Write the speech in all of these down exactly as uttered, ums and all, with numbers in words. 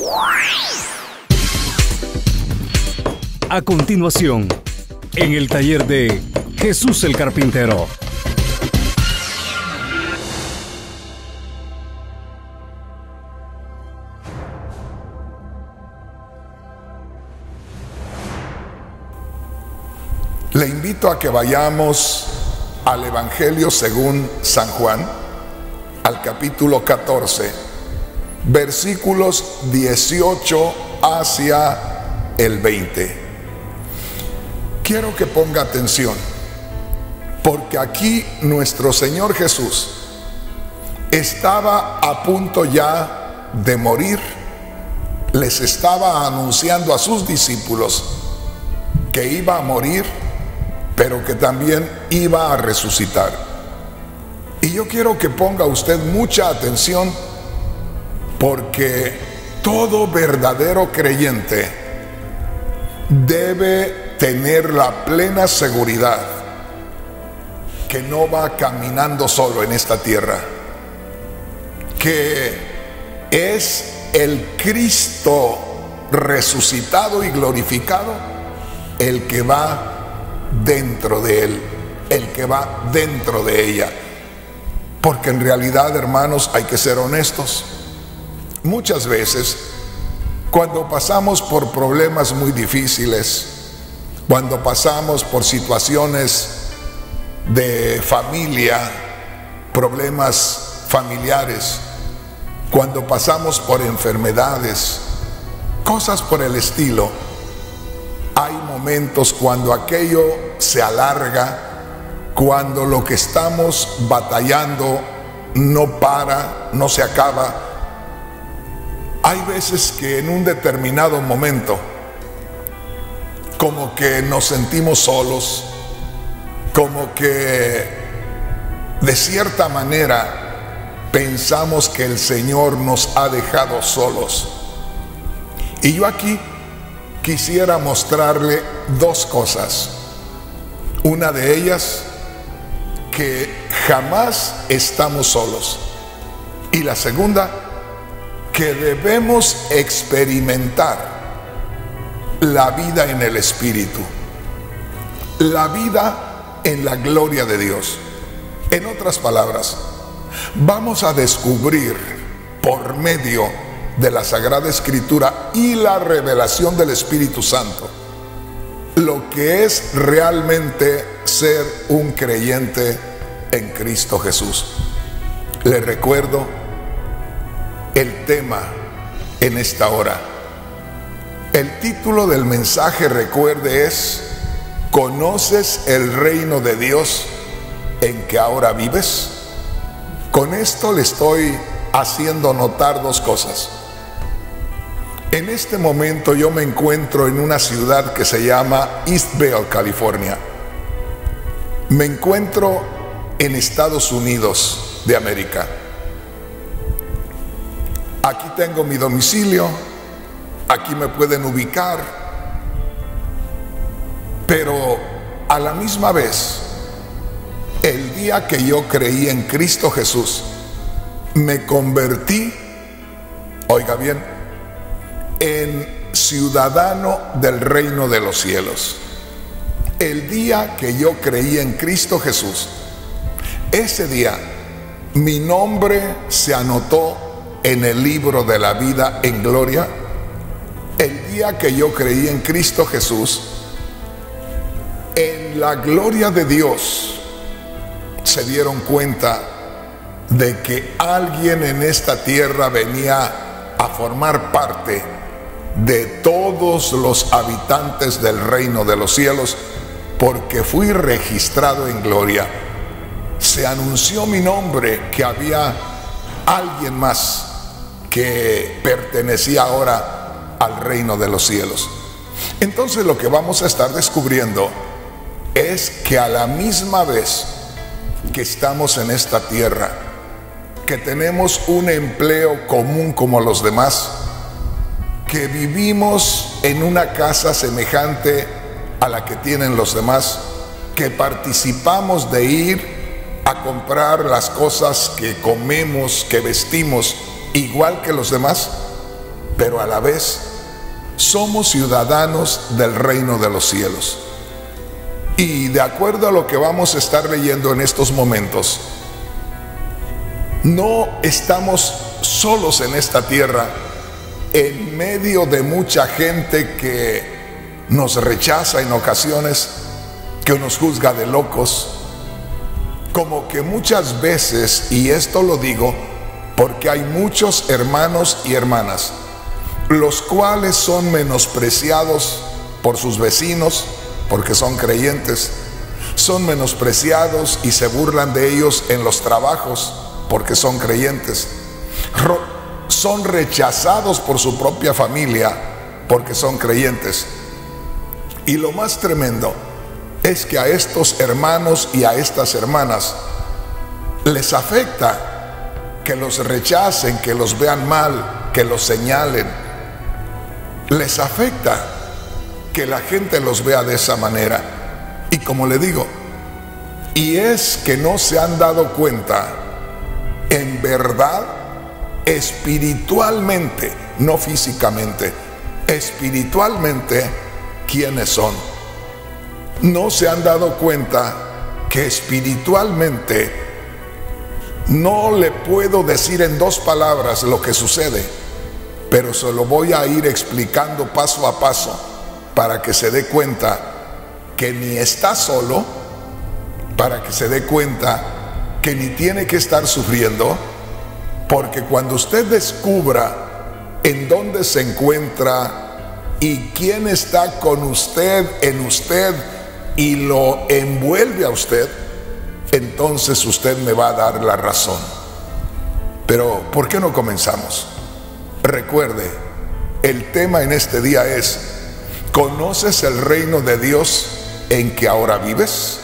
A continuación, en el taller de Jesús el Carpintero. Le invito a que vayamos al Evangelio según San Juan, al capítulo catorce, versículos dieciocho hacia el veinte. Quiero que ponga atención, porque aquí nuestro Señor Jesús estaba a punto ya de morir. Les estaba anunciando a sus discípulos que iba a morir, pero que también iba a resucitar. Y yo quiero que ponga usted mucha atención, porque todo verdadero creyente debe tener la plena seguridad que no va caminando solo en esta tierra, que es el Cristo resucitado y glorificado el que va dentro de él, el que va dentro de ella. Porque en realidad, hermanos, hay que ser honestos. Muchas veces, cuando pasamos por problemas muy difíciles, cuando pasamos por situaciones de familia, problemas familiares, cuando pasamos por enfermedades, cosas por el estilo, hay momentos cuando aquello se alarga, cuando lo que estamos batallando no para, no se acaba. Hay veces que en un determinado momento como que nos sentimos solos, como que de cierta manera pensamos que el Señor nos ha dejado solos. Y yo aquí quisiera mostrarle dos cosas. Una de ellas, que jamás estamos solos. Y la segunda, que debemos experimentar la vida en el Espíritu, la vida en la gloria de Dios. En otras palabras, vamos a descubrir por medio de la Sagrada Escritura y la revelación del Espíritu Santo lo que es realmente ser un creyente en Cristo Jesús. Les recuerdo el tema en esta hora. El título del mensaje, recuerde, es ¿conoces el reino de Dios en que ahora vives? Con esto le estoy haciendo notar dos cosas. En este momento yo me encuentro en una ciudad que se llama East Vail, California. Me encuentro en Estados Unidos de América. Aquí tengo mi domicilio, aquí me pueden ubicar, pero a la misma vez, el día que yo creí en Cristo Jesús, me convertí, oiga bien, en ciudadano del reino de los cielos. El día que yo creí en Cristo Jesús, ese día mi nombre se anotó en el libro de la vida en gloria. El día que yo creí en Cristo Jesús, en la gloria de Dios se dieron cuenta de que alguien en esta tierra venía a formar parte de todos los habitantes del reino de los cielos, porque fui registrado en gloria. Se anunció mi nombre, que había alguien más que pertenecía ahora al reino de los cielos. Entonces lo que vamos a estar descubriendo es que a la misma vez que estamos en esta tierra, que tenemos un empleo común como los demás, que vivimos en una casa semejante a la que tienen los demás, que participamos de ir a comprar las cosas que comemos, que vestimos, igual que los demás, pero a la vez somos ciudadanos del reino de los cielos. Y de acuerdo a lo que vamos a estar leyendo en estos momentos, no estamos solos en esta tierra, en medio de mucha gente que nos rechaza en ocasiones, que nos juzga de locos. Como que muchas veces, y esto lo digo porque hay muchos hermanos y hermanas, los cuales son menospreciados por sus vecinos, porque son creyentes, son menospreciados y se burlan de ellos en los trabajos, porque son creyentes, son rechazados por su propia familia, porque son creyentes. Y lo más tremendo es que a estos hermanos y a estas hermanas les afecta que los rechacen, que los vean mal, que los señalen. Les afecta que la gente los vea de esa manera. Y como le digo, y es que no se han dado cuenta, en verdad, espiritualmente, no físicamente, espiritualmente, quiénes son. No se han dado cuenta que espiritualmente no le puedo decir en dos palabras lo que sucede, pero se lo voy a ir explicando paso a paso para que se dé cuenta que ni está solo, para que se dé cuenta que ni tiene que estar sufriendo, porque cuando usted descubra en dónde se encuentra y quién está con usted, en usted, y lo envuelve a usted, entonces usted me va a dar la razón. Pero ¿por qué no comenzamos? Recuerde, el tema en este día es: ¿conoces el reino de Dios en que ahora vives?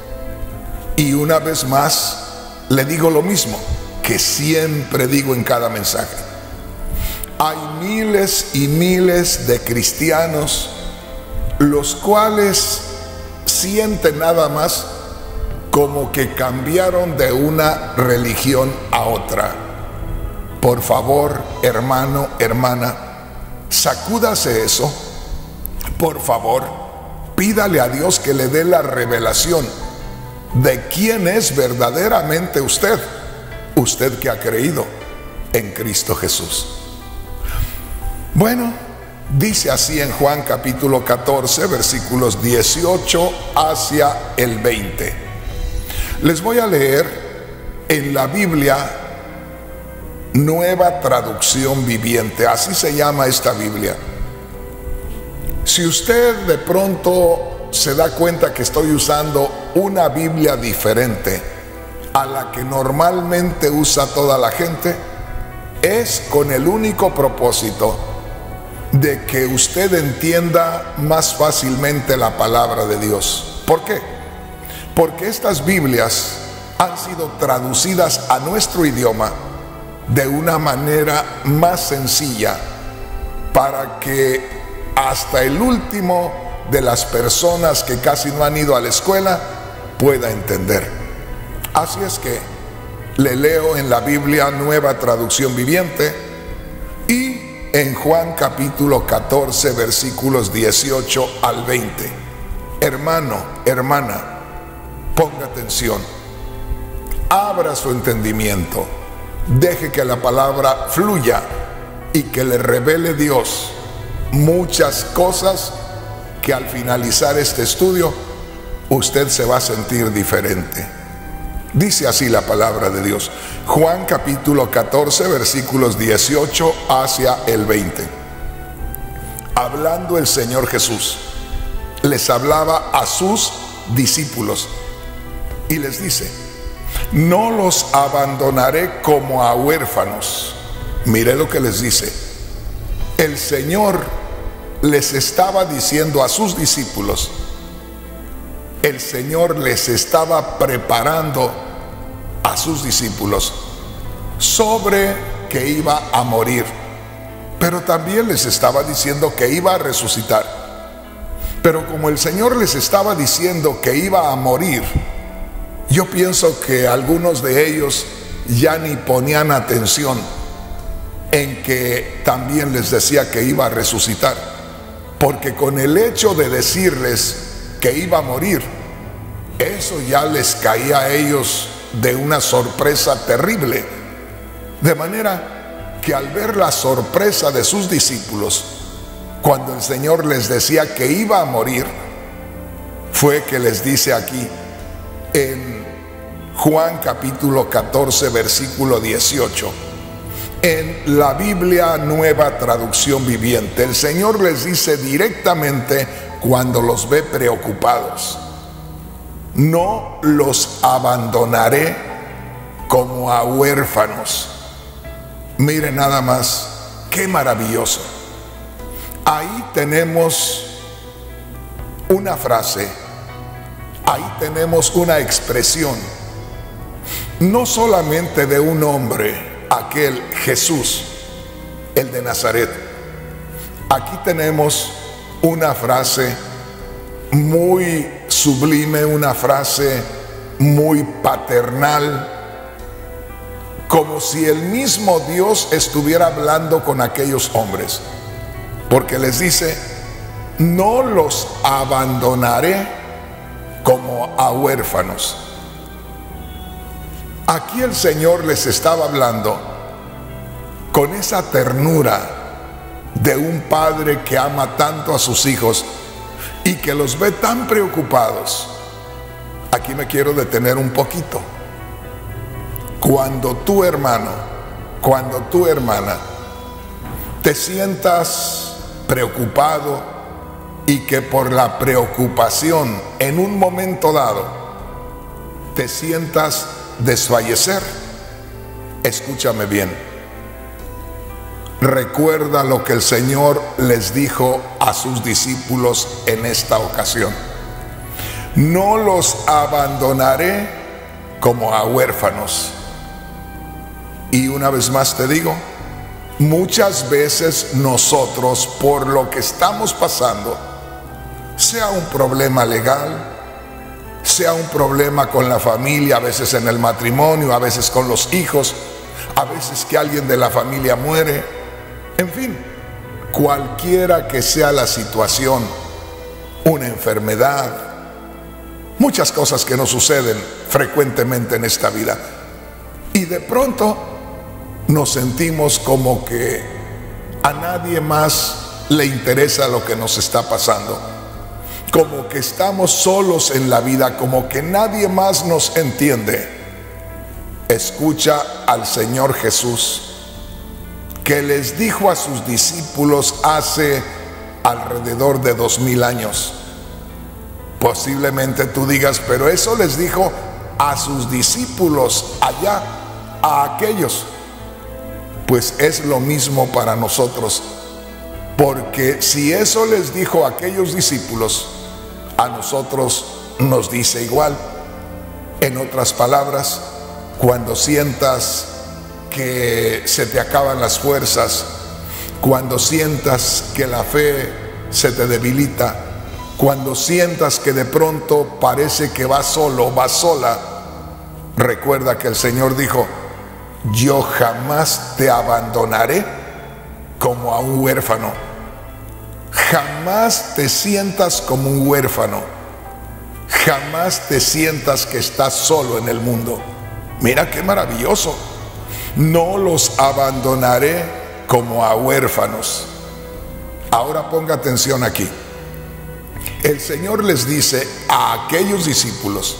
Y una vez más le digo lo mismo que siempre digo en cada mensaje: hay miles y miles de cristianos los cuales sienten nada más como que cambiaron de una religión a otra. Por favor, hermano, hermana, sacúdase eso. Por favor, pídale a Dios que le dé la revelación de quién es verdaderamente usted, usted que ha creído en Cristo Jesús. Bueno, dice así en Juan capítulo catorce, versículos dieciocho hacia el veinte. Les voy a leer en la Biblia Nueva Traducción Viviente, así se llama esta Biblia. Si usted de pronto se da cuenta que estoy usando una Biblia diferente a la que normalmente usa toda la gente, es con el único propósito de que usted entienda más fácilmente la palabra de Dios. ¿Por qué? Porque estas Biblias han sido traducidas a nuestro idioma de una manera más sencilla, para que hasta el último de las personas que casi no han ido a la escuela pueda entender. Así es que le leo en la Biblia Nueva Traducción Viviente y en Juan capítulo catorce, versículos dieciocho al veinte. Hermano, hermana, ponga atención, abra su entendimiento, deje que la palabra fluya y que le revele Dios muchas cosas que al finalizar este estudio usted se va a sentir diferente. Dice así la palabra de Dios, Juan capítulo catorce, versículos dieciocho hacia el veinte. Hablando el Señor Jesús, les hablaba a sus discípulos y les dice: no los abandonaré como a huérfanos. Mire lo que les dice. El Señor les estaba diciendo a sus discípulos, el Señor les estaba preparando a sus discípulos sobre que iba a morir, pero también les estaba diciendo que iba a resucitar. Pero como el Señor les estaba diciendo que iba a morir, yo pienso que algunos de ellos ya ni ponían atención, en que también les decía que iba a resucitar, porque con el hecho de decirles que iba a morir, eso ya les caía a ellos de una sorpresa terrible, de manera que al ver la sorpresa de sus discípulos, cuando el Señor les decía que iba a morir, fue que les dice aquí en Juan capítulo catorce versículo dieciocho, en la Biblia Nueva Traducción Viviente, el Señor les dice directamente cuando los ve preocupados: no los abandonaré como a huérfanos. Mire nada más, qué maravilloso. Ahí tenemos una frase, ahí tenemos una expresión, no solamente de un hombre, aquel Jesús, el de Nazaret. Aquí tenemos una frase muy sublime, una frase muy paternal, como si el mismo Dios estuviera hablando con aquellos hombres, porque les dice: no los abandonaré como a huérfanos. Aquí el Señor les estaba hablando con esa ternura de un padre que ama tanto a sus hijos y que los ve tan preocupados. Aquí me quiero detener un poquito. Cuando tu hermano, cuando tu hermana te sientas preocupado y que por la preocupación en un momento dado te sientas desfallecer, escúchame bien, recuerda lo que el Señor les dijo a sus discípulos en esta ocasión: no los abandonaré como a huérfanos. Y una vez más te digo, muchas veces nosotros, por lo que estamos pasando, sea un problema legal, sea un problema con la familia, a veces en el matrimonio, a veces con los hijos, a veces que alguien de la familia muere, en fin, cualquiera que sea la situación, una enfermedad, muchas cosas que nos suceden frecuentemente en esta vida, y de pronto nos sentimos como que a nadie más le interesa lo que nos está pasando, como que estamos solos en la vida, como que nadie más nos entiende. Escucha al Señor Jesús, que les dijo a sus discípulos hace alrededor de dos mil años. Posiblemente tú digas: pero eso les dijo a sus discípulos allá, a aquellos. Pues es lo mismo para nosotros, porque si eso les dijo a aquellos discípulos, a nosotros nos dice igual. En otras palabras, cuando sientas que se te acaban las fuerzas, cuando sientas que la fe se te debilita, cuando sientas que de pronto parece que vas solo, vas sola, recuerda que el Señor dijo: yo jamás te abandonaré como a un huérfano. Jamás te sientas como un huérfano. Jamás te sientas que estás solo en el mundo. Mira qué maravilloso. No los abandonaré como a huérfanos. Ahora ponga atención aquí. El Señor les dice a aquellos discípulos: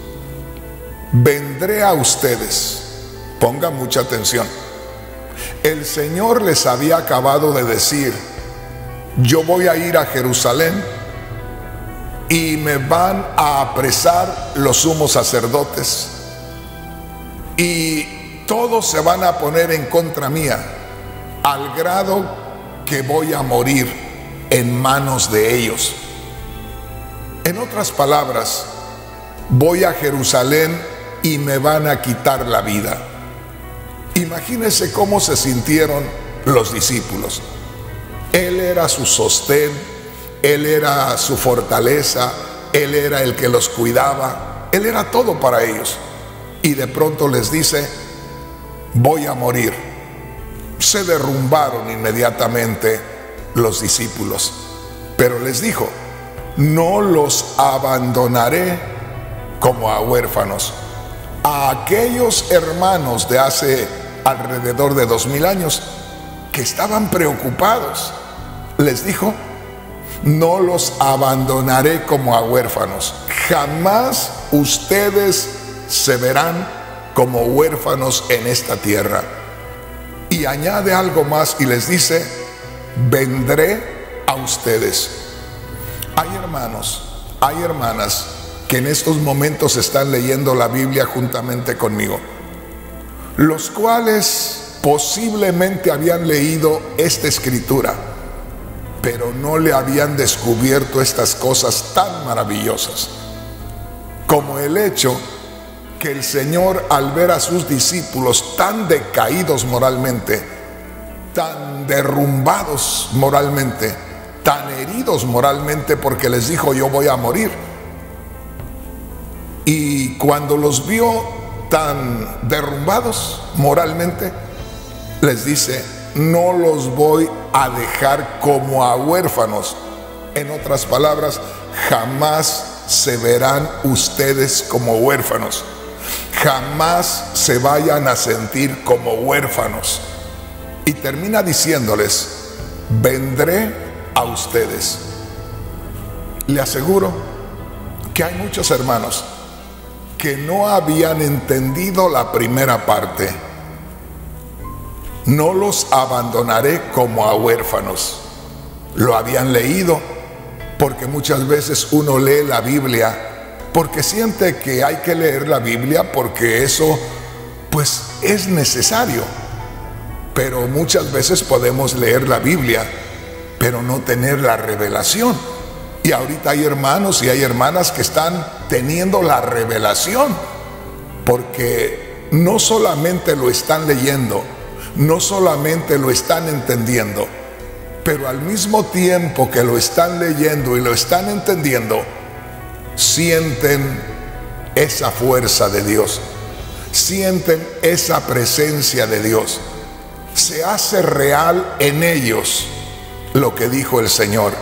vendré a ustedes. Ponga mucha atención. El Señor les había acabado de decir: yo voy a ir a Jerusalén y me van a apresar los sumos sacerdotes y todos se van a poner en contra mía, al grado que voy a morir en manos de ellos. En otras palabras, voy a Jerusalén y me van a quitar la vida. Imagínense cómo se sintieron los discípulos. Él era su sostén, Él era su fortaleza, Él era el que los cuidaba, Él era todo para ellos. Y de pronto les dice: voy a morir. Se derrumbaron inmediatamente los discípulos, pero les dijo: no los abandonaré como a huérfanos. A aquellos hermanos de hace alrededor de dos mil años que estaban preocupados, les dijo: no los abandonaré como a huérfanos. Jamás ustedes se verán como huérfanos en esta tierra. Y añade algo más y les dice: vendré a ustedes. Hay hermanos, hay hermanas que en estos momentos están leyendo la Biblia juntamente conmigo, los cuales posiblemente habían leído esta escritura, pero no le habían descubierto estas cosas tan maravillosas, como el hecho que el Señor, al ver a sus discípulos tan decaídos moralmente, tan derrumbados moralmente, tan heridos moralmente, porque les dijo: yo voy a morir, y cuando los vio tan derrumbados moralmente, les dice: no los voy a dejar como a huérfanos. En otras palabras, jamás se verán ustedes como huérfanos. Jamás se vayan a sentir como huérfanos. Y termina diciéndoles: vendré a ustedes. Le aseguro que hay muchos hermanos que no habían entendido la primera parte. No los abandonaré como a huérfanos. Lo habían leído, porque muchas veces uno lee la Biblia porque siente que hay que leer la Biblia, porque eso pues es necesario. Pero muchas veces podemos leer la Biblia pero no tener la revelación. Y ahorita hay hermanos y hay hermanas que están teniendo la revelación, porque no solamente lo están leyendo, no solamente lo están entendiendo, pero al mismo tiempo que lo están leyendo y lo están entendiendo, sienten esa fuerza de Dios, sienten esa presencia de Dios. Se hace real en ellos lo que dijo el Señor: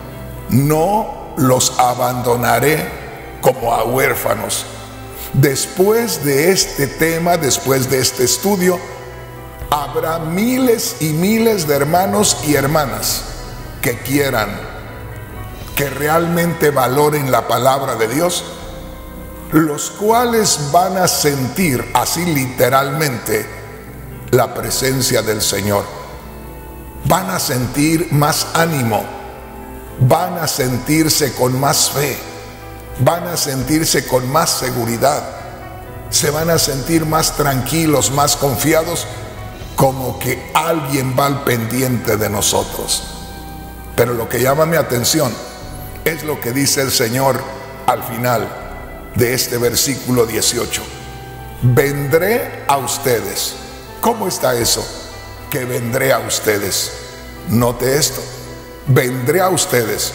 no los abandonaré como a huérfanos. Después de este tema, después de este estudio, habrá miles y miles de hermanos y hermanas que quieran, que realmente valoren la palabra de Dios, los cuales van a sentir así literalmente la presencia del Señor. Van a sentir más ánimo, van a sentirse con más fe, van a sentirse con más seguridad, se van a sentir más tranquilos, más confiados, como que alguien va al pendiente de nosotros. Pero lo que llama mi atención es lo que dice el Señor al final de este versículo dieciocho: vendré a ustedes. ¿Cómo está eso? Que vendré a ustedes. Note esto: vendré a ustedes.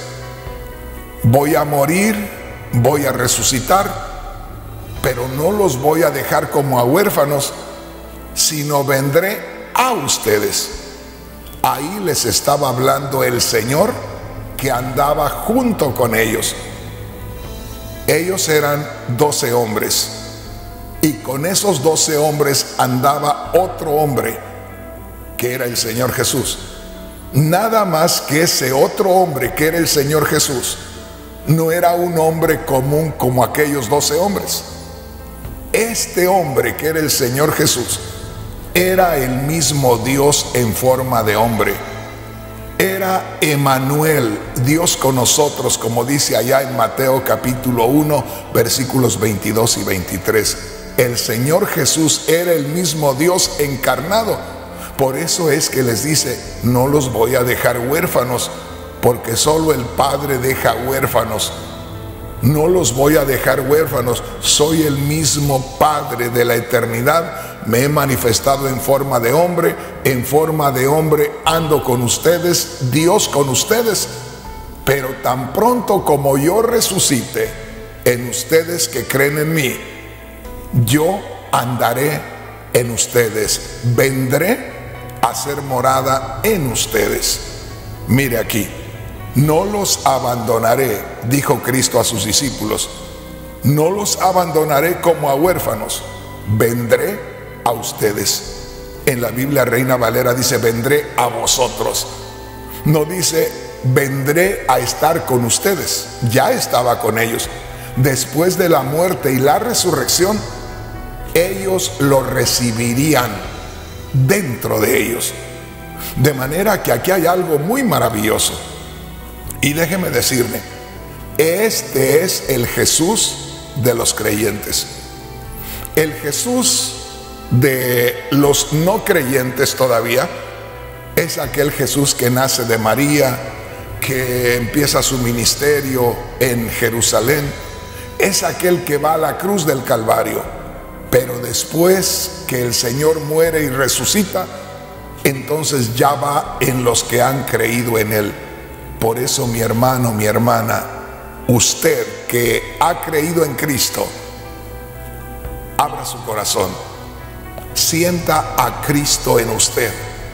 Voy a morir, voy a resucitar, pero no los voy a dejar como a huérfanos, sino vendré a ustedes. Ahí les estaba hablando el Señor, que andaba junto con ellos. Ellos eran doce hombres, y con esos doce hombres andaba otro hombre, que era el Señor Jesús. Nada más que ese otro hombre, que era el Señor Jesús, no era un hombre común como aquellos doce hombres. Este hombre, que era el Señor Jesús, era el mismo Dios en forma de hombre. Era Emmanuel, Dios con nosotros, como dice allá en Mateo capítulo uno, versículos veintidós y veintitrés. El Señor Jesús era el mismo Dios encarnado. Por eso es que les dice: no los voy a dejar huérfanos, porque solo el Padre deja huérfanos. No los voy a dejar huérfanos, soy el mismo Padre de la eternidad. Me he manifestado en forma de hombre, en forma de hombre ando con ustedes, Dios con ustedes. Pero tan pronto como yo resucite en ustedes que creen en mí, yo andaré en ustedes, vendré hacer morada en ustedes. Mire aquí, no los abandonaré, dijo Cristo a sus discípulos, no los abandonaré como a huérfanos, vendré a ustedes. En la Biblia Reina Valera dice, vendré a vosotros. No dice, vendré a estar con ustedes. Ya estaba con ellos. Después de la muerte y la resurrección, ellos lo recibirían dentro de ellos. De manera que aquí hay algo muy maravilloso. Y déjeme decirle, este es el Jesús de los creyentes. El Jesús de los no creyentes todavía es aquel Jesús que nace de María, que empieza su ministerio en Jerusalén. Es aquel que va a la cruz del Calvario, pero después que el Señor muere y resucita, entonces ya va en los que han creído en Él. Por eso, mi hermano, mi hermana, usted que ha creído en Cristo, abra su corazón, sienta a Cristo en usted.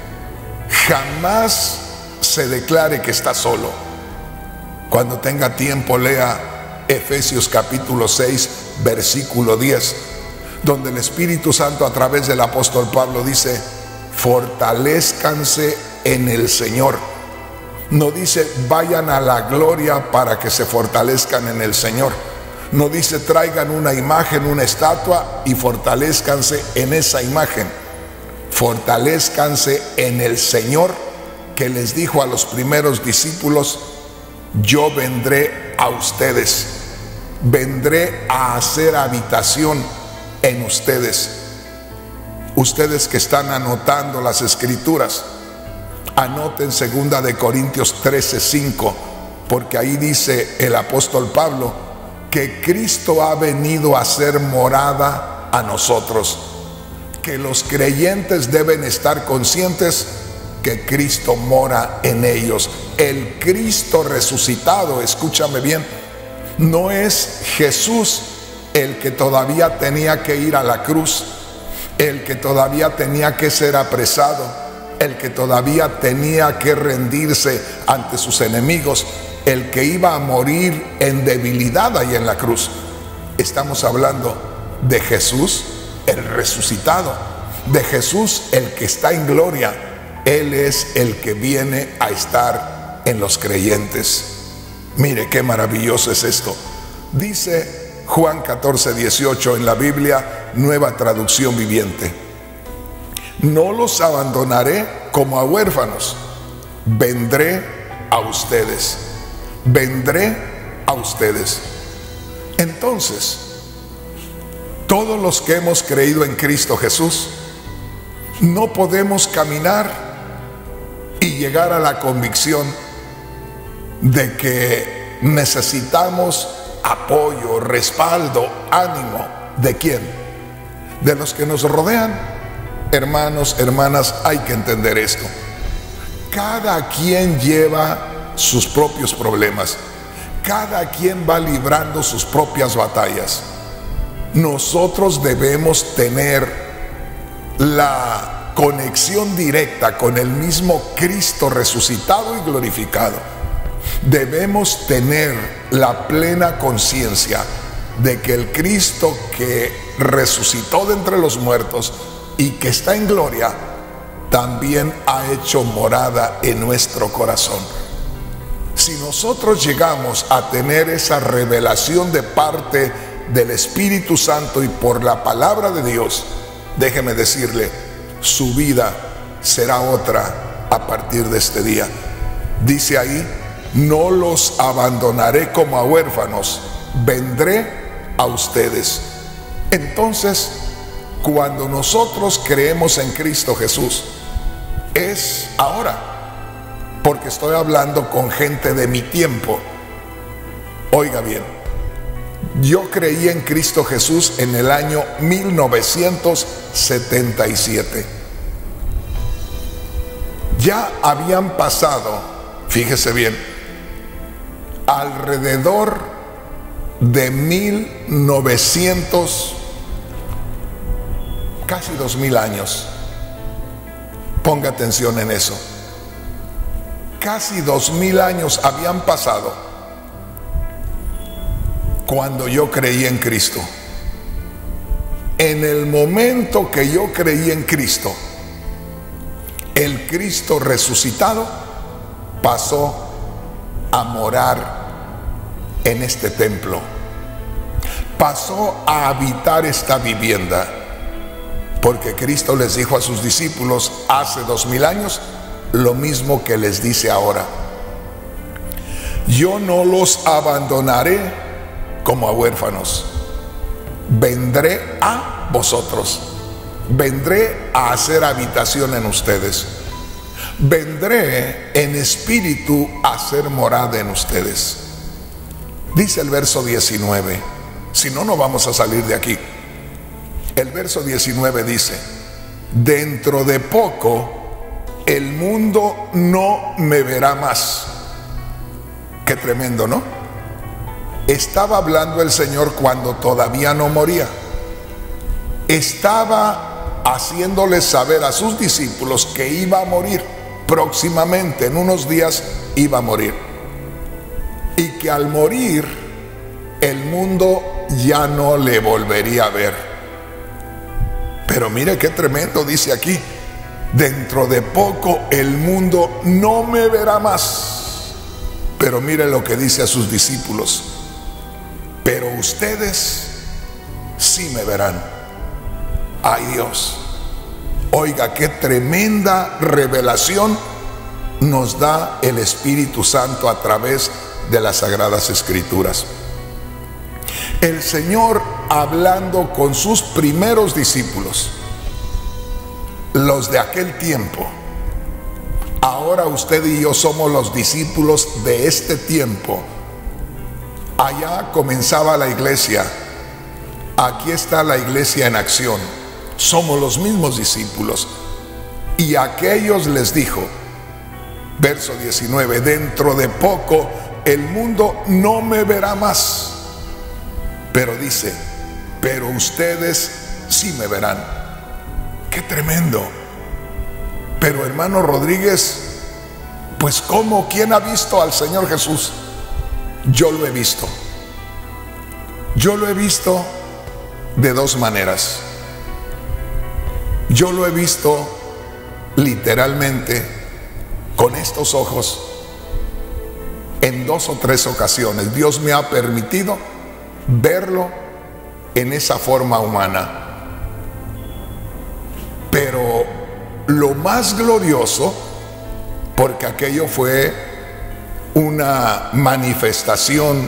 Jamás se declare que está solo. Cuando tenga tiempo, lea Efesios capítulo seis, versículo diez, donde el Espíritu Santo a través del apóstol Pablo dice, fortalezcanse en el Señor. No dice vayan a la gloria para que se fortalezcan en el Señor. No dice traigan una imagen, una estatua y fortalezcanse en esa imagen. Fortalezcanse en el Señor, que les dijo a los primeros discípulos, yo vendré a ustedes, vendré a hacer habitación en ustedes. Ustedes que están anotando las escrituras, anoten segunda de Corintios trece, cinco, porque ahí dice el apóstol Pablo que Cristo ha venido a hacer morada a nosotros, que los creyentes deben estar conscientes que Cristo mora en ellos. El Cristo resucitado, escúchame bien, no es Jesús el que todavía tenía que ir a la cruz, el que todavía tenía que ser apresado, el que todavía tenía que rendirse ante sus enemigos, el que iba a morir en debilidad ahí en la cruz. Estamos hablando de Jesús, el resucitado, de Jesús, el que está en gloria. Él es el que viene a estar en los creyentes. Mire qué maravilloso es esto. Dice Juan catorce, dieciocho en la Biblia, Nueva Traducción Viviente: no los abandonaré como a huérfanos, vendré a ustedes, vendré a ustedes. Entonces, todos los que hemos creído en Cristo Jesús, no podemos caminar y llegar a la convicción de que necesitamos apoyo, respaldo, ánimo. ¿De quién? De los que nos rodean. Hermanos, hermanas, hay que entender esto. Cada quien lleva sus propios problemas. Cada quien va librando sus propias batallas. Nosotros debemos tener la conexión directa con el mismo Cristo resucitado y glorificado. Debemos tener la plena conciencia de que el Cristo que resucitó de entre los muertos y que está en gloria, también ha hecho morada en nuestro corazón. Si nosotros llegamos a tener esa revelación de parte del Espíritu Santo y por la palabra de Dios, déjeme decirle, su vida será otra a partir de este día. Dice ahí, no los abandonaré como a huérfanos, vendré a ustedes. Entonces, cuando nosotros creemos en Cristo Jesús, es ahora, porque estoy hablando con gente de mi tiempo. Oiga bien, yo creí en Cristo Jesús en el año mil novecientos setenta y siete. Ya habían pasado, fíjese bien, alrededor de mil novecientos, casi dos mil años. Ponga atención en eso. Casi dos mil años habían pasado cuando yo creí en Cristo. En el momento que yo creí en Cristo, el Cristo resucitado pasó a morar en este templo, pasó a habitar esta vivienda, porque Cristo les dijo a sus discípulos hace dos mil años lo mismo que les dice ahora: yo no los abandonaré como a huérfanos, vendré a vosotros, vendré a hacer habitación en ustedes, vendré en espíritu a hacer morada en ustedes. Dice el verso diecinueve, si no, no vamos a salir de aquí. El verso diecinueve dice: dentro de poco el mundo no me verá más. Qué tremendo, ¿no? Estaba hablando el Señor cuando todavía no moría. Estaba haciéndoles saber a sus discípulos que iba a morir próximamente, en unos días iba a morir, y que al morir el mundo ya no le volvería a ver. Pero mire qué tremendo, dice aquí: dentro de poco el mundo no me verá más. Pero mire lo que dice a sus discípulos: pero ustedes sí me verán. Ay, Dios, oiga, qué tremenda revelación nos da el Espíritu Santo a través de las Sagradas Escrituras. El Señor hablando con sus primeros discípulos, los de aquel tiempo. Ahora usted y yo somos los discípulos de este tiempo. Allá comenzaba la iglesia, aquí está la iglesia en acción. Somos los mismos discípulos. Y a aquellos les dijo, verso diecinueve: dentro de poco el mundo no me verá más. Pero dice: pero ustedes sí me verán. ¡Qué tremendo! Pero hermano Rodríguez, pues ¿cómo? ¿Quién ha visto al Señor Jesús? Yo lo he visto. Yo lo he visto de dos maneras. Yo lo he visto literalmente con estos ojos en dos o tres ocasiones. Dios me ha permitido verlo en esa forma humana. Pero lo más glorioso, porque aquello fue una manifestación,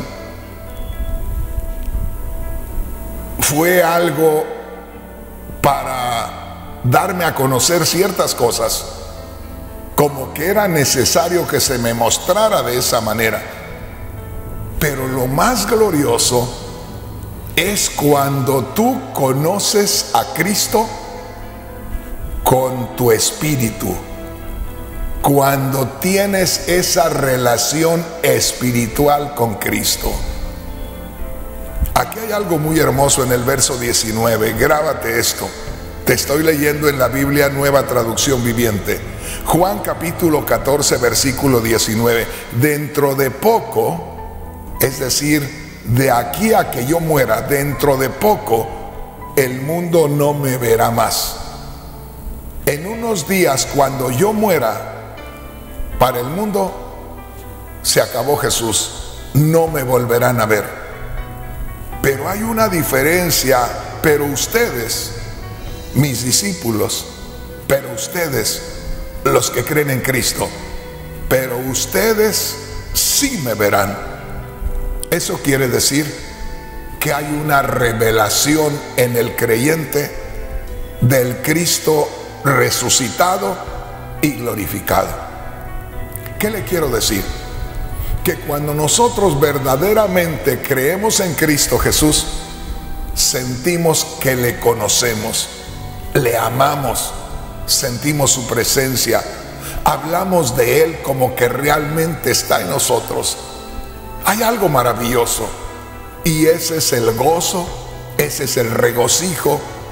fue algo para darme a conocer ciertas cosas, como que era necesario que se me mostrara de esa manera. Pero lo más glorioso es cuando tú conoces a Cristo con tu espíritu, cuando tienes esa relación espiritual con Cristo. Aquí hay algo muy hermoso en el verso diecinueve, grábate esto. Te estoy leyendo en la Biblia Nueva Traducción Viviente. Juan capítulo catorce, versículo diecinueve. Dentro de poco, es decir, de aquí a que yo muera, dentro de poco, el mundo no me verá más. En unos días, cuando yo muera, para el mundo se acabó Jesús, no me volverán a ver. Pero hay una diferencia. Pero ustedes, mis discípulos, pero ustedes, los que creen en Cristo, pero ustedes sí me verán. Eso quiere decir que hay una revelación en el creyente del Cristo resucitado y glorificado. ¿Qué le quiero decir? Que cuando nosotros verdaderamente creemos en Cristo Jesús, sentimos que le conocemos, le amamos, sentimos su presencia, hablamos de Él como que realmente está en nosotros. Hay algo maravilloso, y ese es el gozo, ese es el regocijo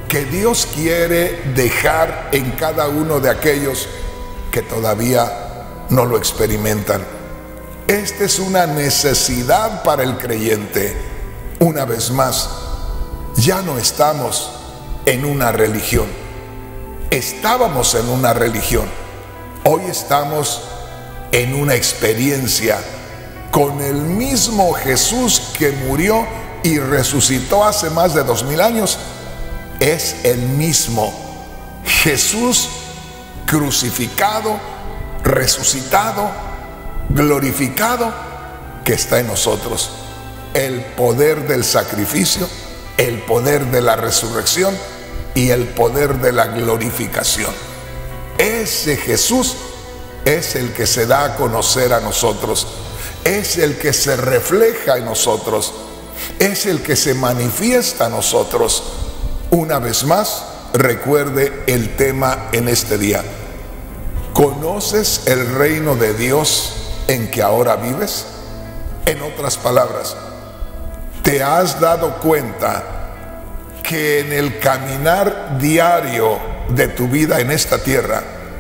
que Dios quiere dejar en cada uno de aquellos que todavía no lo experimentan. Esta es una necesidad para el creyente. Una vez más, ya no estamos en una religión. Estábamos en una religión. Hoy estamos en una experiencia con el mismo Jesús que murió y resucitó hace más de dos mil años. Es el mismo Jesús crucificado, resucitado, glorificado, que está en nosotros. El poder del sacrificio, el poder de la resurrección y el poder de la glorificación. Ese Jesús es el que se da a conocer a nosotros, es el que se refleja en nosotros, es el que se manifiesta a nosotros. Una vez más, recuerde el tema en este día. ¿Conoces el reino de Dios en que ahora vives? En otras palabras, ¿te has dado cuenta que en el caminar diario de tu vida en esta tierra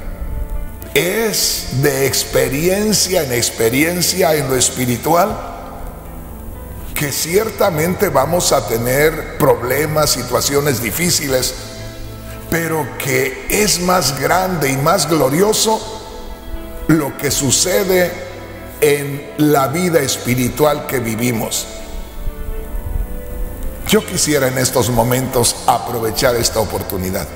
es de experiencia en experiencia en lo espiritual? Que ciertamente vamos a tener problemas, situaciones difíciles, pero que es más grande y más glorioso lo que sucede en la vida espiritual que vivimos. Yo quisiera en estos momentos aprovechar esta oportunidad.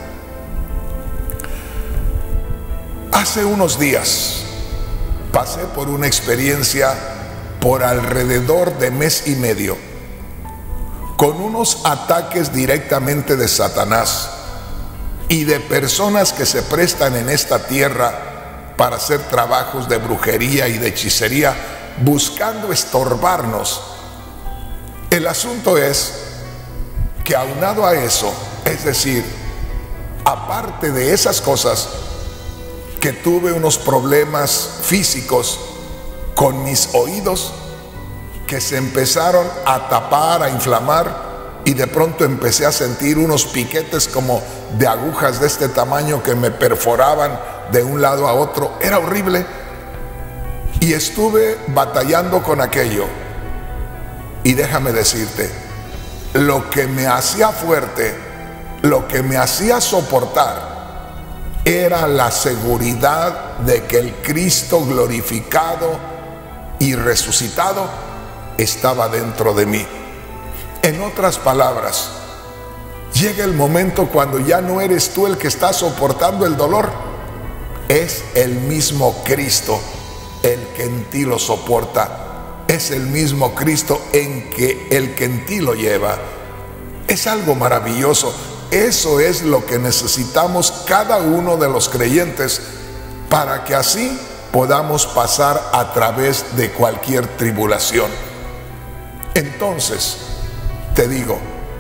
Hace unos días pasé por una experiencia por alrededor de mes y medio con unos ataques directamente de Satanás y de personas que se prestan en esta tierra para hacer trabajos de brujería y de hechicería, buscando estorbarnos. El asunto es que aunado a eso, es decir, aparte de esas cosas, que tuve unos problemas físicos con mis oídos que se empezaron a tapar, a inflamar, y de pronto empecé a sentir unos piquetes como de agujas de este tamaño que me perforaban de un lado a otro. Era horrible y estuve batallando con aquello. Y déjame decirte, lo que me hacía fuerte, lo que me hacía soportar, era la seguridad de que el Cristo glorificado y resucitado estaba dentro de mí. En otras palabras, llega el momento cuando ya no eres tú el que está soportando el dolor, es el mismo Cristo el que en ti lo soporta, es el mismo Cristo en que el que en ti lo lleva. Es algo maravilloso. Eso es lo que necesitamos cada uno de los creyentes para que así podamos pasar a través de cualquier tribulación. Entonces, te digo,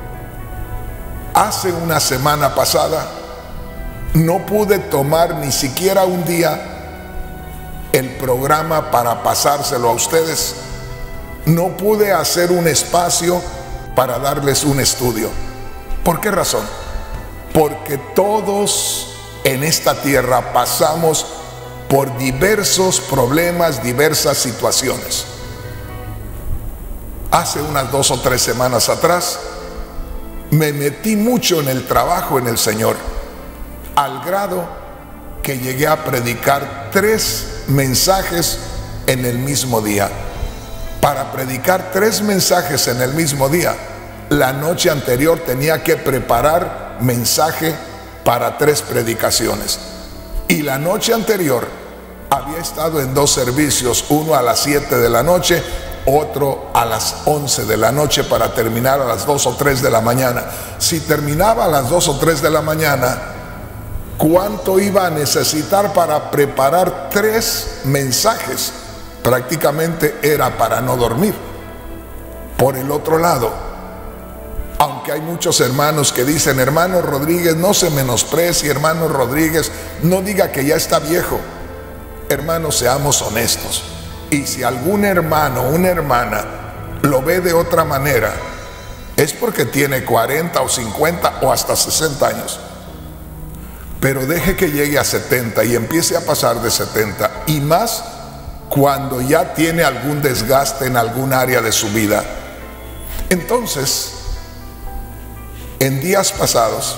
hace una semana pasada no pude tomar ni siquiera un día el programa para pasárselo a ustedes. No pude hacer un espacio para darles un estudio. ¿Por qué razón? Porque todos en esta tierra pasamos por diversos problemas, diversas situaciones. Hace unas dos o tres semanas atrás me metí mucho en el trabajo en el Señor, al grado que llegué a predicar tres mensajes en el mismo día. Para predicar tres mensajes en el mismo día, la noche anterior tenía que preparar mensaje para tres predicaciones. Y la noche anterior había estado en dos servicios, uno a las siete de la noche, otro a las once de la noche, para terminar a las dos o tres de la mañana. Si terminaba a las dos o tres de la mañana, ¿cuánto iba a necesitar para preparar tres mensajes? Prácticamente era para no dormir. Por el otro lado, aunque hay muchos hermanos que dicen, hermano Rodríguez, no se menosprecie, hermano Rodríguez, no diga que ya está viejo. Hermanos, seamos honestos. Y si algún hermano o una hermana lo ve de otra manera, es porque tiene cuarenta o cincuenta o hasta sesenta años. Pero deje que llegue a setenta y empiece a pasar de setenta y más cuando ya tiene algún desgaste en algún área de su vida. Entonces, en días pasados,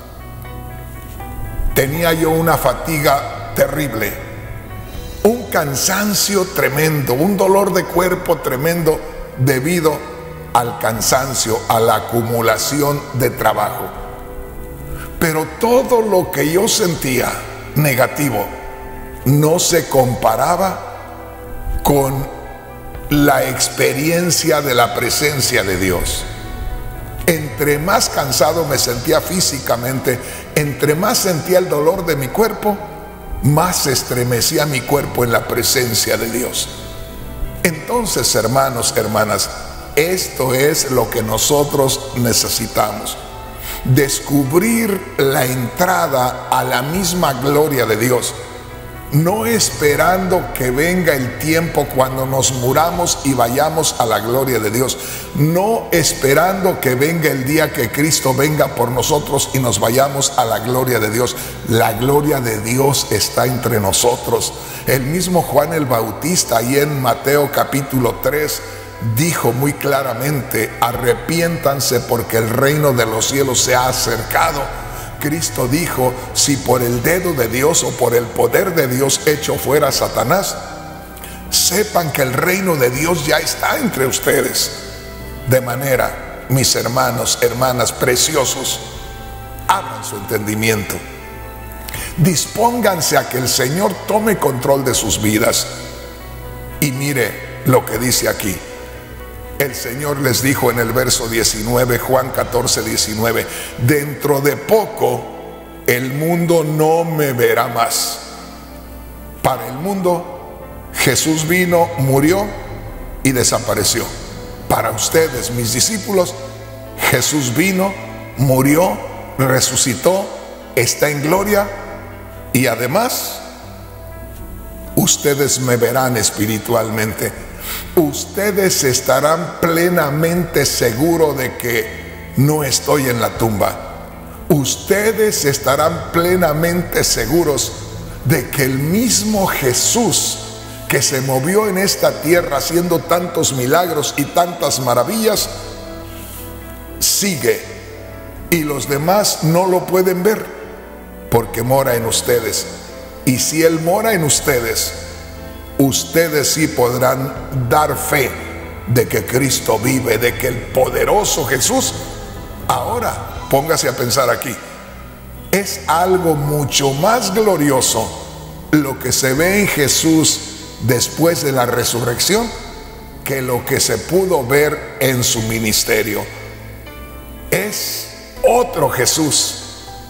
tenía yo una fatiga terrible, un cansancio tremendo, un dolor de cuerpo tremendo debido al cansancio, a la acumulación de trabajo. Pero todo lo que yo sentía negativo no se comparaba con la experiencia de la presencia de Dios. Entre más cansado me sentía físicamente, entre más sentía el dolor de mi cuerpo, más se estremecía mi cuerpo en la presencia de Dios. Entonces, hermanos, hermanas, esto es lo que nosotros necesitamos: descubrir la entrada a la misma gloria de Dios, no esperando que venga el tiempo cuando nos muramos y vayamos a la gloria de Dios, no esperando que venga el día que Cristo venga por nosotros y nos vayamos a la gloria de Dios. La gloria de Dios está entre nosotros. El mismo Juan el Bautista, ahí en Mateo capítulo tres, dijo muy claramente: arrepiéntanse porque el reino de los cielos se ha acercado. Cristo dijo: si por el dedo de Dios o por el poder de Dios echo fuera a Satanás, sepan que el reino de Dios ya está entre ustedes. De manera, mis hermanos, hermanas preciosos, abran su entendimiento, dispónganse a que el Señor tome control de sus vidas. Y mire lo que dice aquí. El Señor les dijo en el verso diecinueve, Juan catorce, diecinueve: dentro de poco el mundo no me verá más. Para el mundo, Jesús vino, murió y desapareció. Para ustedes, mis discípulos, Jesús vino, murió, resucitó, está en gloria y además, ustedes me verán espiritualmente. Ustedes estarán plenamente seguros de que no estoy en la tumba. Ustedes estarán plenamente seguros de que el mismo Jesús que se movió en esta tierra haciendo tantos milagros y tantas maravillas sigue, y los demás no lo pueden ver porque mora en ustedes. Y si Él mora en ustedes, ustedes sí podrán dar fe de que Cristo vive, de que el poderoso Jesús, ahora póngase a pensar aquí, es algo mucho más glorioso lo que se ve en Jesús después de la resurrección que lo que se pudo ver en su ministerio. Es otro Jesús,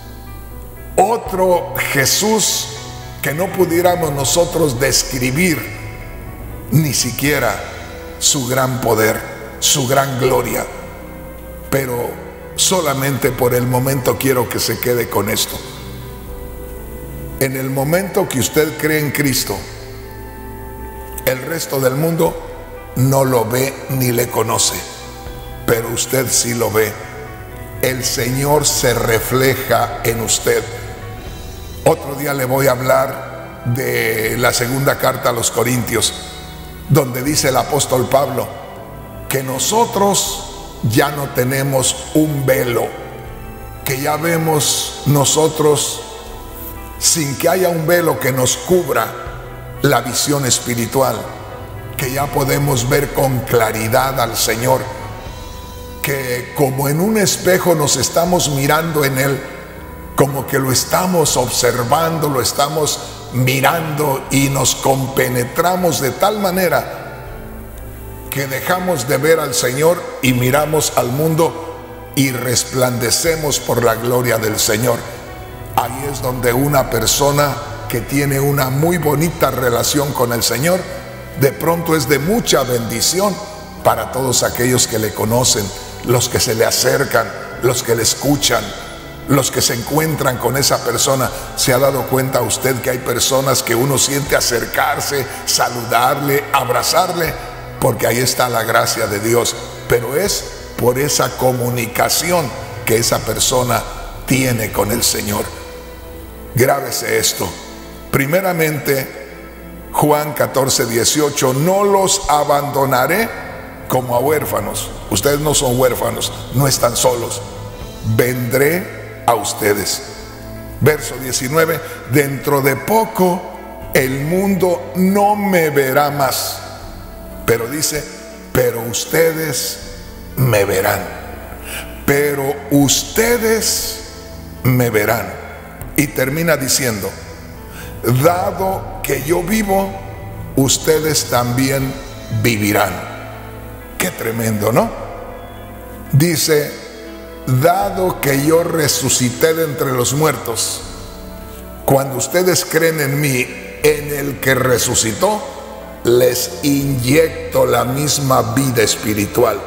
otro Jesús que no pudiéramos nosotros describir ni siquiera su gran poder, su gran gloria. Pero solamente por el momento quiero que se quede con esto. En el momento que usted cree en Cristo, el resto del mundo no lo ve ni le conoce, pero usted sí lo ve. El Señor se refleja en usted. Otro día le voy a hablar de la segunda carta a los Corintios, donde dice el apóstol Pablo que nosotros ya no tenemos un velo, que ya vemos nosotros sin que haya un velo que nos cubra la visión espiritual, que ya podemos ver con claridad al Señor, que como en un espejo nos estamos mirando en Él, como que lo estamos observando, lo estamos mirando y nos compenetramos de tal manera que dejamos de ver al Señor y miramos al mundo y resplandecemos por la gloria del Señor. Ahí es donde una persona que tiene una muy bonita relación con el Señor, de pronto es de mucha bendición para todos aquellos que le conocen, los que se le acercan, los que le escuchan, los que se encuentran con esa persona. ¿Se ha dado cuenta usted que hay personas que uno siente acercarse, saludarle, abrazarle? Porque ahí está la gracia de Dios, pero es por esa comunicación que esa persona tiene con el Señor. Grábese esto. Primeramente, Juan catorce, dieciocho, no los abandonaré como a huérfanos. Ustedes no son huérfanos, no están solos. Vendré a ustedes. Verso diecinueve, dentro de poco el mundo no me verá más. Pero dice, pero ustedes me verán. Pero ustedes me verán. Y termina diciendo, dado que yo vivo, ustedes también vivirán. Qué tremendo, ¿no? Dice, dado que yo resucité de entre los muertos, cuando ustedes creen en mí, en el que resucitó, les inyecto la misma vida espiritual.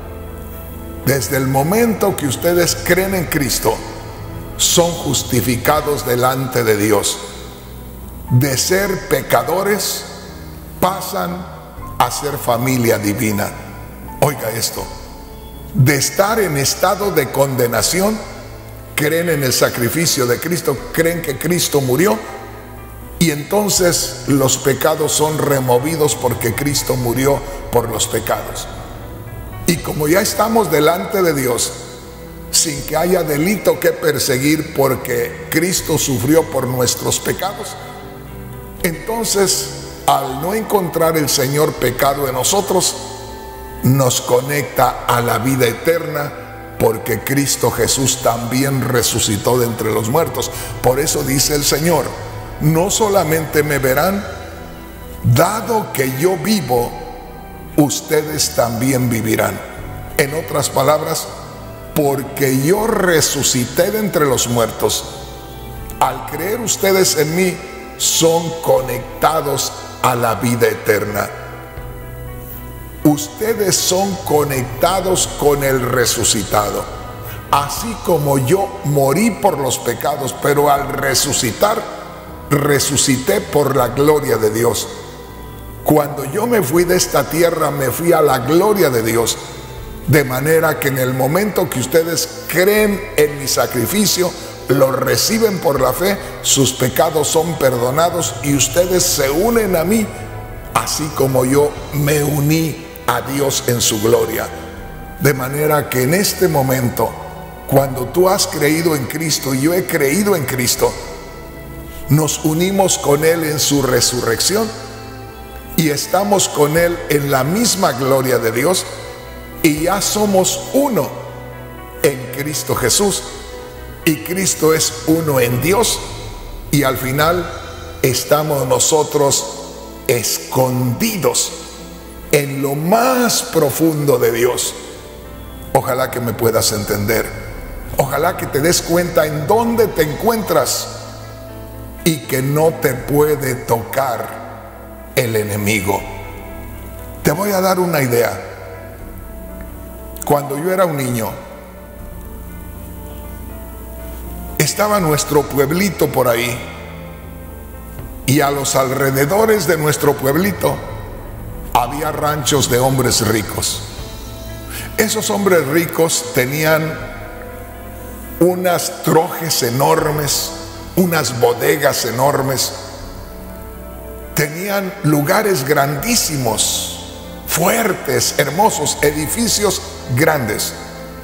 Desde el momento que ustedes creen en Cristo, son justificados delante de Dios. De ser pecadores, pasan a ser familia divina. Oiga esto, de estar en estado de condenación, creen en el sacrificio de Cristo, creen que Cristo murió, y entonces los pecados son removidos porque Cristo murió por los pecados. Y como ya estamos delante de Dios, sin que haya delito que perseguir porque Cristo sufrió por nuestros pecados, entonces al no encontrar el Señor pecado en nosotros, nos conecta a la vida eterna, porque Cristo Jesús también resucitó de entre los muertos. Por eso dice el Señor, no solamente me verán, dado que yo vivo, ustedes también vivirán. En otras palabras, porque yo resucité de entre los muertos, al creer ustedes en mí, son conectados a la vida eterna. Ustedes son conectados con el resucitado. Así como yo morí por los pecados, pero al resucitar, resucité por la gloria de Dios. Cuando yo me fui de esta tierra, me fui a la gloria de Dios. De manera que en el momento que ustedes creen en mi sacrificio, lo reciben por la fe, sus pecados son perdonados y ustedes se unen a mí, así como yo me uní a Dios en su gloria. De manera que en este momento, cuando tú has creído en Cristo y yo he creído en Cristo, nos unimos con Él en su resurrección y estamos con Él en la misma gloria de Dios, y ya somos uno en Cristo Jesús, y Cristo es uno en Dios, y al final estamos nosotros escondidos en lo más profundo de Dios. Ojalá que me puedas entender, ojalá que te des cuenta en dónde te encuentras y que no te puede tocar el enemigo. Te voy a dar una idea. Cuando yo era un niño, estaba nuestro pueblito por ahí, y a los alrededores de nuestro pueblito había ranchos de hombres ricos. Esos hombres ricos tenían unas trojes enormes, unas bodegas enormes, tenían lugares grandísimos, fuertes, hermosos, edificios grandes.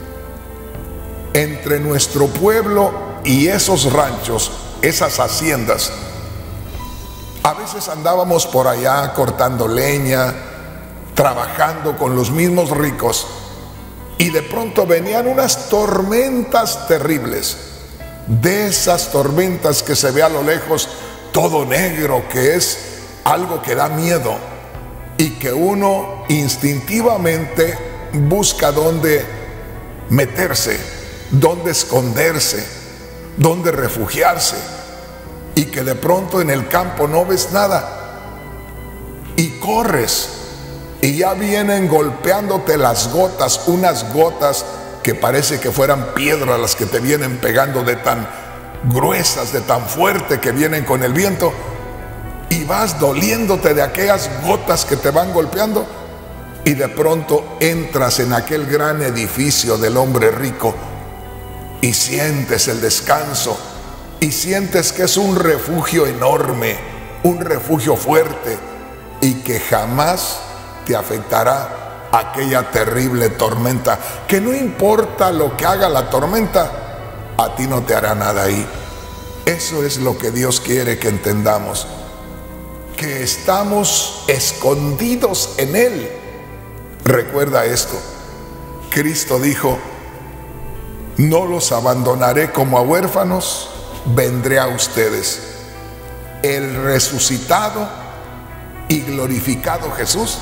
Entre nuestro pueblo y esos ranchos, esas haciendas, a veces andábamos por allá cortando leña, trabajando con los mismos ricos, y de pronto venían unas tormentas terribles, de esas tormentas que se ve a lo lejos todo negro, que es algo que da miedo y que uno instintivamente busca dónde meterse, dónde esconderse, dónde refugiarse, y que de pronto en el campo no ves nada y corres y ya vienen golpeándote las gotas, unas gotas que parece que fueran piedras las que te vienen pegando, de tan gruesas, de tan fuerte que vienen con el viento, y vas doliéndote de aquellas gotas que te van golpeando, y de pronto entras en aquel gran edificio del hombre rico y sientes el descanso y sientes que es un refugio enorme, un refugio fuerte y que jamás te afectará aquella terrible tormenta, que no importa lo que haga la tormenta, a ti no te hará nada ahí. Eso es lo que Dios quiere que entendamos, que estamos escondidos en Él. Recuerda esto, Cristo dijo: no los abandonaré como a huérfanos, vendré a ustedes. El resucitado y glorificado Jesús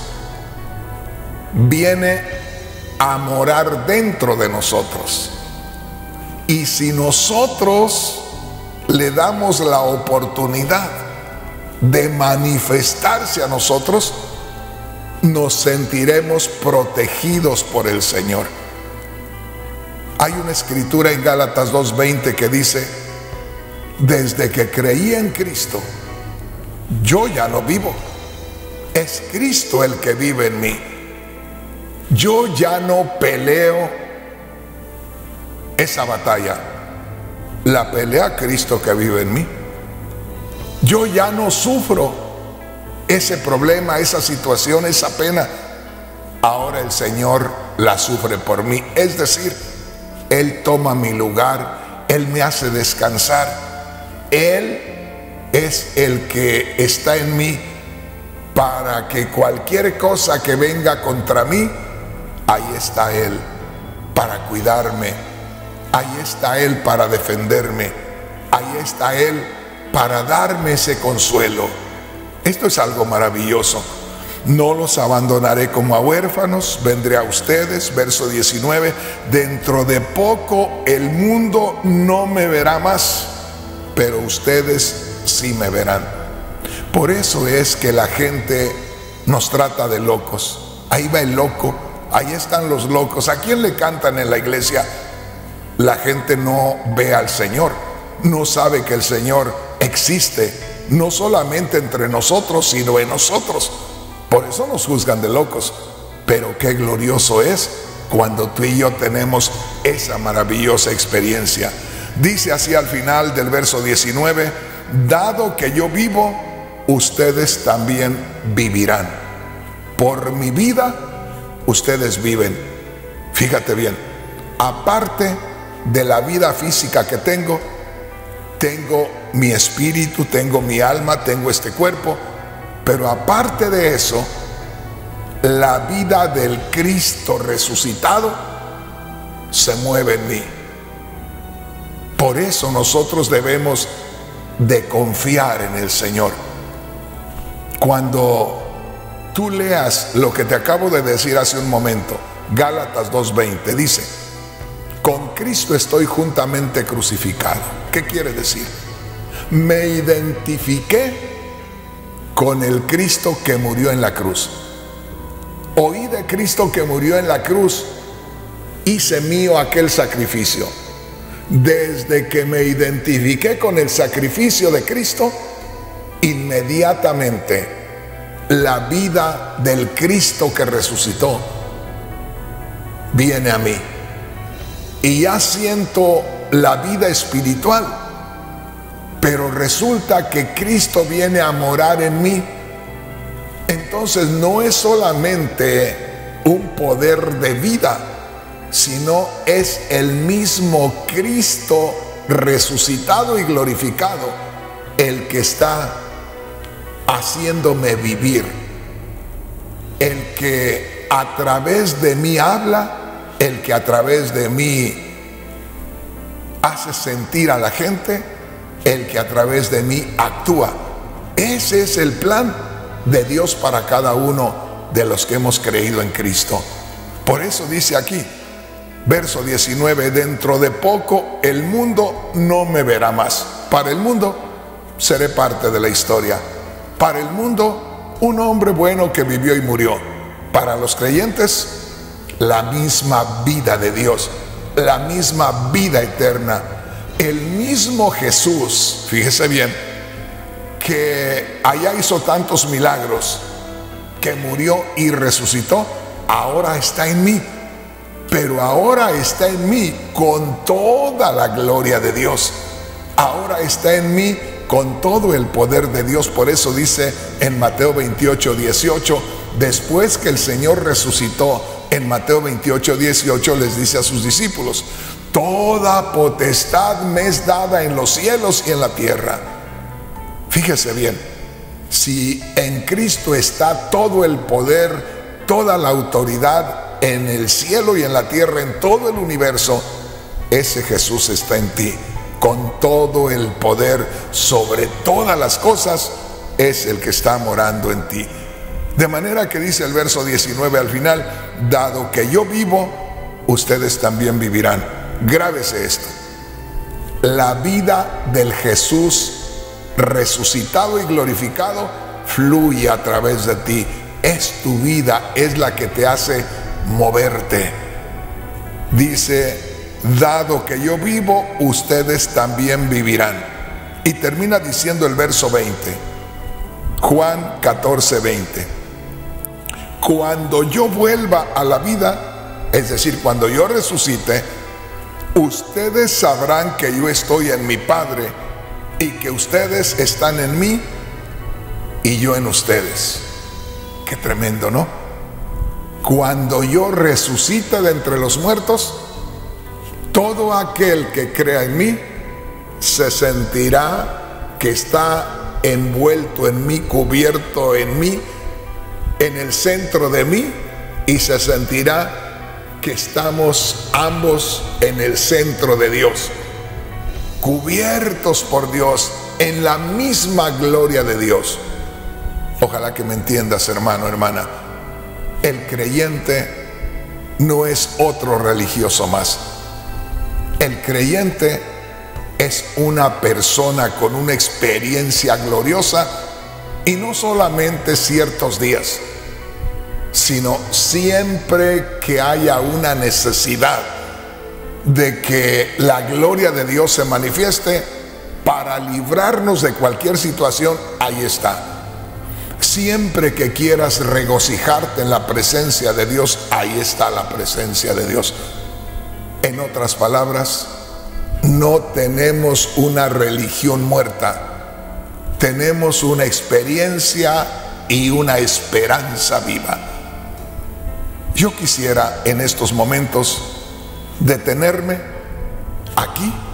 viene a morar dentro de nosotros. Y si nosotros le damos la oportunidad de manifestarse a nosotros, nos sentiremos protegidos por el Señor. Hay una escritura en Gálatas dos veinte que dice: desde que creí en Cristo, yo ya no vivo, es Cristo el que vive en mí. Yo ya no peleo esa batalla, la pelea Cristo que vive en mí. Yo ya no sufro ese problema, esa situación, esa pena. Ahora el Señor la sufre por mí. Es decir, Él toma mi lugar, Él me hace descansar. Él es el que está en mí para que cualquier cosa que venga contra mí, ahí está Él para cuidarme. Ahí está Él para defenderme. Ahí está Él para darme ese consuelo. Esto es algo maravilloso. No los abandonaré como a huérfanos, vendré a ustedes. Verso diecinueve, dentro de poco el mundo no me verá más, pero ustedes sí me verán. Por eso es que la gente nos trata de locos. Ahí va el loco, ahí están los locos. ¿A quién le cantan en la iglesia? La gente no ve al Señor, no sabe que el Señor existe, no solamente entre nosotros, sino en nosotros. Por eso nos juzgan de locos. Pero qué glorioso es cuando tú y yo tenemos esa maravillosa experiencia. Dice así al final del verso diecinueve: dado que yo vivo, ustedes también vivirán. Por mi vida, ustedes viven. Fíjate bien, aparte de la vida física que tengo, tengo mi espíritu, tengo mi alma, tengo este cuerpo, pero aparte de eso, la vida del Cristo resucitado se mueve en mí. Por eso nosotros debemos de confiar en el Señor. Cuando tú leas lo que te acabo de decir hace un momento, Gálatas dos veinte, dice: con Cristo estoy juntamente crucificado. ¿Qué quiere decir? Me identifiqué con el Cristo que murió en la cruz. Oí de Cristo que murió en la cruz, hice mío aquel sacrificio. Desde que me identifiqué con el sacrificio de Cristo, inmediatamente la vida del Cristo que resucitó viene a mí. Y ya siento la vida espiritual, pero resulta que Cristo viene a morar en mí. Entonces no es solamente un poder de vida, sino es el mismo Cristo resucitado y glorificado el que está haciéndome vivir, el que a través de mí habla, el que a través de mí hace sentir a la gente, el que a través de mí actúa. Ese es el plan de Dios para cada uno de los que hemos creído en Cristo. Por eso dice aquí, verso diecinueve, dentro de poco el mundo no me verá más. Para el mundo seré parte de la historia. Para el mundo, un hombre bueno que vivió y murió. Para los creyentes, la misma vida de Dios, la misma vida eterna. El mismo Jesús, fíjese bien, que allá hizo tantos milagros, que murió y resucitó, ahora está en mí, pero ahora está en mí con toda la gloria de Dios. Ahora está en mí con todo el poder de Dios. Por eso dice en Mateo veintiocho, dieciocho, después que el Señor resucitó, en Mateo veintiocho, dieciocho les dice a sus discípulos: toda potestad me es dada en los cielos y en la tierra. Fíjese bien, si en Cristo está todo el poder, toda la autoridad en el cielo y en la tierra, en todo el universo, ese Jesús está en ti, con todo el poder sobre todas las cosas, es el que está morando en ti. De manera que dice el verso diecinueve al final: dado que yo vivo, ustedes también vivirán. Grábese esto: la vida del Jesús resucitado y glorificado fluye a través de ti. Es tu vida, es la que te hace moverte. Dice: dado que yo vivo, ustedes también vivirán. Y termina diciendo el verso veinte, Juan catorce, veinte: cuando yo vuelva a la vida, es decir, cuando yo resucite, ustedes sabrán que yo estoy en mi Padre y que ustedes están en mí y yo en ustedes. Qué tremendo, ¿no? Cuando yo resucite de entre los muertos, todo aquel que crea en mí se sentirá que está envuelto en mí, cubierto en mí, en el centro de mí, y se sentirá que estamos ambos en el centro de Dios, cubiertos por Dios, en la misma gloria de Dios. Ojalá que me entiendas, hermano, hermana. El creyente no es otro religioso más. El creyente es una persona con una experiencia gloriosa, y no solamente ciertos días, sino siempre que haya una necesidad de que la gloria de Dios se manifieste para librarnos de cualquier situación, ahí está. Siempre que quieras regocijarte en la presencia de Dios, ahí está la presencia de Dios. En otras palabras, no tenemos una religión muerta, tenemos una experiencia y una esperanza viva. Yo quisiera en estos momentos detenerme aquí